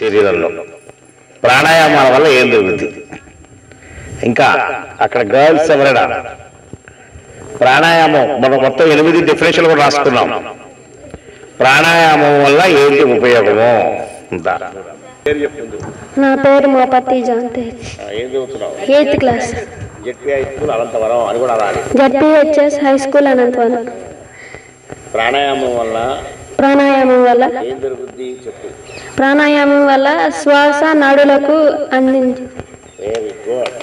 శరీరంలో. ప్రాణాయామాల వల్ల ఏం జరుగుతుంది? ఇంకా అక్కడ గర్ల్స్ ఎవరైనా ప్రాణాయామం మనం మొత్తం 8 డెఫినేషన్లు కూడా రాసుకున్నాం. ప్రాణాయామం వల్ల ఏంటి ఉపయోగము? నా పేరు మోపతి జాంతే. ఏం చదువుతున్నావు? 8th class. ZP high school Anantavaram అని కూడా రాలి. ZPHS high school Anantavaram. ప్రాణాయామం వల్ల ఏం జరుగుతుంది చెప్పు. ప్రాణాయామం వల్ల శ్వాస నాడులకు అందించి. Very good.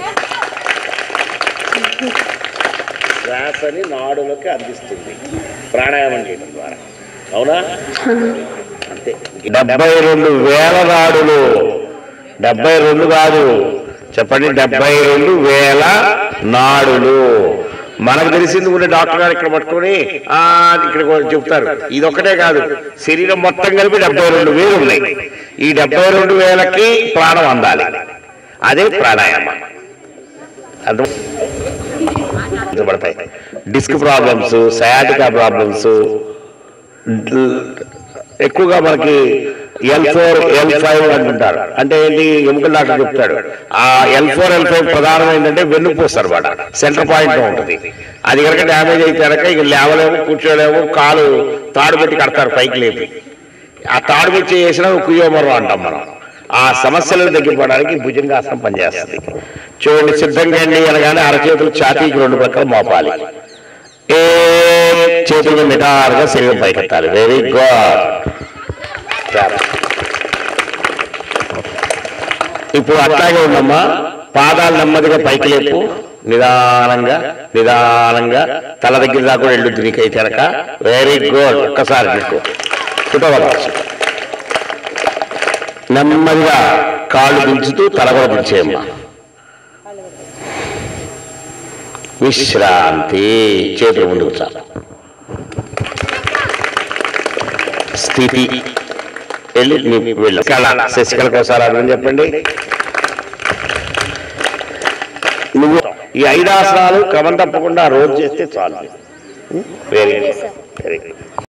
శ్వాసని నాడులకు అందిస్తుంది ప్రాణాయామం చేయడం ద్వారా. అవునా? అంతే. 72,000 నాడులు. 72 కాదు, చెప్పండి, 72,000 నాడులు. మనకు తెలిసింది కూడా డాక్టర్ గారు ఇక్కడ పట్టుకొని ఇక్కడ చెప్తారు. ఇది ఒక్కటే కాదు, శరీరం మొత్తం కలిపి 72,000 ఉన్నాయి. ఈ 72,000కి ప్రాణం అందాలి. అదే ప్రాణాయామం. అర్థపడతాయి. డిస్క్ ప్రాబ్లమ్స్, సయాటికా ప్రాబ్లమ్స్ ఎక్కువగా మనకి L4 L5 అంటుంటారు. అంటే ఏంటి? ఎముకల డాక్టర్ చెప్తాడు. ఆ L4 L5 ప్రధానం ఏంటంటే వెన్నుపూస అనమాట, సెంటర్ పాయింట్ ఉంటుంది. అది కనుక డ్యామేజ్ అయితే కనుక ఇక లేవలేము, కూర్చోలేము, కాలు తాడు పెట్టి కడతారు పైకి లేపి. ఆ తాడు పెట్టి చేసిన కుయోమరం అంటాం మనం. ఆ సమస్యలను తగ్గిపోవడానికి భుజంగాసనం పనిచేస్తుంది. చూడండి, సిద్ధంగా అండి అనగానే అరచేతులు ఛాతీకి 2 పక్కల మోపాలి. ఏ చేతులు నిటారుగా శరీరం పైకెత్తాలి. Very good. ఇప్పుడు అట్లాగే ఉండమ్మా. పాదాలు నెమ్మదిగా పైకి లేపు, నిదానంగా నిదానంగా తల దగ్గర దాకా కూడా వెళ్ళుద్ది నీకైతే కనుక. Very good. ఒక్కసారి నీకు చుట్టవచ్చు. నెమ్మదిగా కాళ్ళు దించుతూ తల కూడా దించేయమ్మా. విశ్రాంతి. చేతులు ముందుకు చాలు. స్థితి. వెళ్ళి వెళ్ళు. శశికళ ఒకసారి అర్థం చెప్పండి. నువ్వు ఈ 5 ఆసనాలు క్రమం తప్పకుండా రోజు చేస్తే చాలు. Very good. Very good.